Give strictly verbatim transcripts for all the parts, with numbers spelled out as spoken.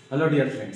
Hello dear friends,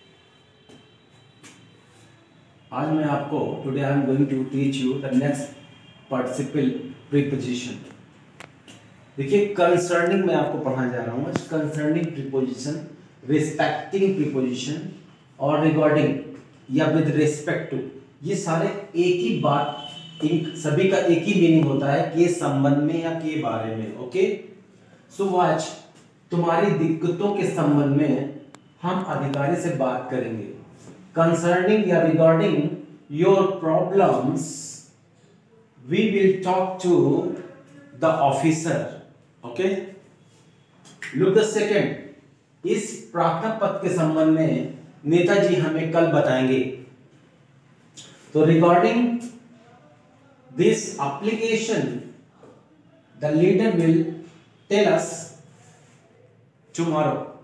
आज मैं आपको today I am going to teach you the next participle preposition. देखिए, concerning मैं आपको पढ़ाने जा रहा हूँ। कंसर्निंग प्रीपोजिशन, रिस्पेक्टिंग प्रीपोजिशन और रिगार्डिंग या विद रिस्पेक्ट टू, ये सारे एक ही बात, इन सभी का एक ही मीनिंग होता है के संबंध में या के बारे में। ओके, सो वॉच, तुम्हारी दिक्कतों के संबंध में हम अधिकारी से बात करेंगे। कंसर्निंग या regarding your problems we will talk to the officer. Okay, look the second, इस प्रार्थना पत्र के संबंध में नेताजी हमें कल बताएंगे। तो regarding this application the leader will tell us tomorrow.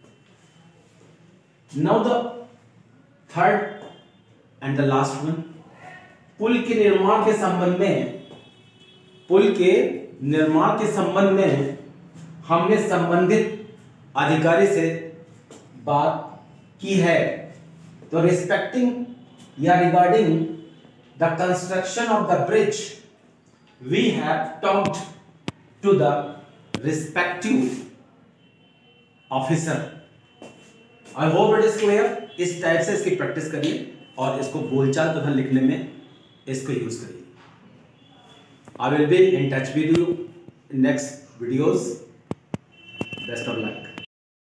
Now the third and the last one, पुल के निर्माण के संबंध में पुल के निर्माण के संबंध में हमने संबंधित अधिकारी से बात की है। तो रिस्पेक्टिंग या regarding the construction of the bridge we have talked to the respective officer. I hope it is clear. इस टाइप से इसकी प्रैक्टिस करिए और इसको बोलचाल तथा लिखने में इसको यूज करिए। I will be in touch with you in next videos. Best of luck.